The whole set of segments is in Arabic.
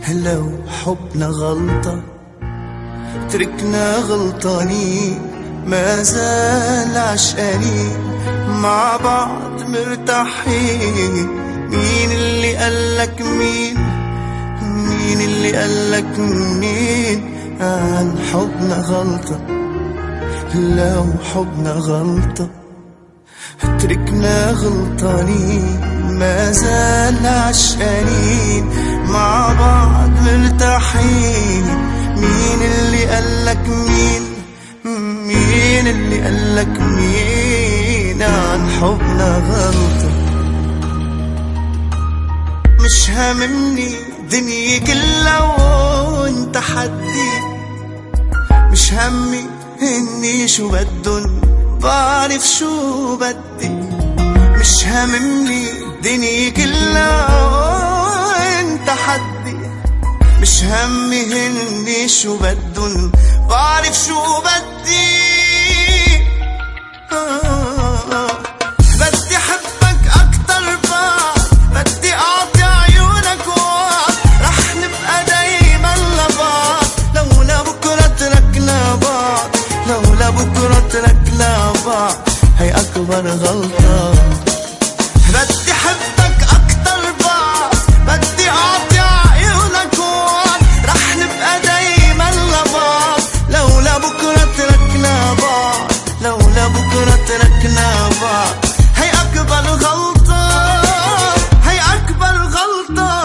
لو حبنا غلطة تركنا غلطانين، ما زال عشقانين مع بعض مرتاحين. مين اللي قالك مين اللي قالك مين عن حبنا غلطة؟ لو حبنا غلطة تركنا غلطانين، ما زال عشقانين مع بعض مرتاحين. مين اللي قالك مين اللي قالك مين عن حبنا غلطة؟ مش هاممني دنيا كلها وانت حدي، مش همي اني شو بدن بعرف شو بدي. مش هاممني دنيا كلها وانت حدي، مش همي اني شو بدن بعرف شو بدي. بدي حبك اكتر بعد، بدي اعطي عيونك وقت، رح نبقى دايما لبعض. لولا بكرة تركنا بعض، لولا بكرة تركنا بعض، هي اكبر غلطة. بدي حبك اكتر بعد، بدي اعطي عيونك وقت، رح نبقى دايما لبعض. لولا بكرة تركنا بعض، لولا بكرة تركنا بعض، هي اكبر غلطة، هي اكبر غلطة.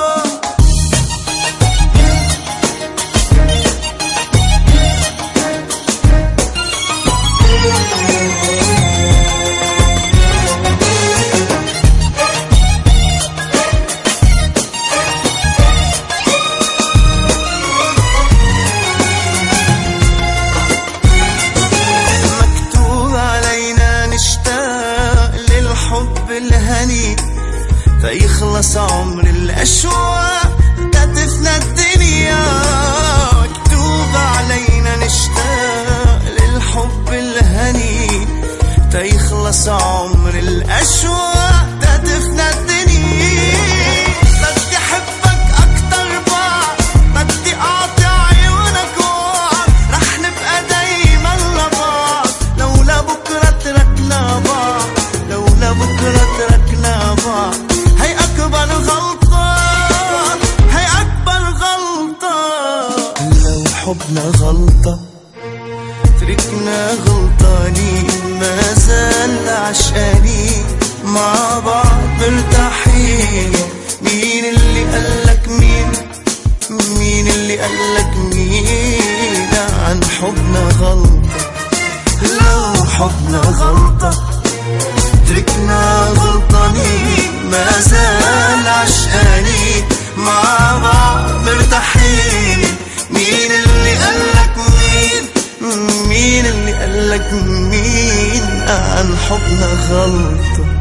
الهني فيخلص عمر الأشواق تدفنا الدنيا. مكتوب علينا نشتاق للحب الهني فيخلص عمر الأشواق تدفنا الدنيا. بدي حبك أكتر بعد، بدي أعطي عيونك وقت، رح نبقى دايما لبعض. لولا بكرة تركنا بعض، لولا بكرة تركنا بعض، هي أكبر غلطة، هي أكبر غلطة. لو حبنا غلطة تركنا غلطانين، ما زال عشقانين مع بعض مرتاحين. مين اللي قالك مين اللي قالك مين عن حبنا غلطة؟ لو حبنا غلطة تركنا غلطانين، ما زال عشقانين مع بعض مرتاحين. مين اللي قالك مين اللي قالك مين عن حبنا غلطة؟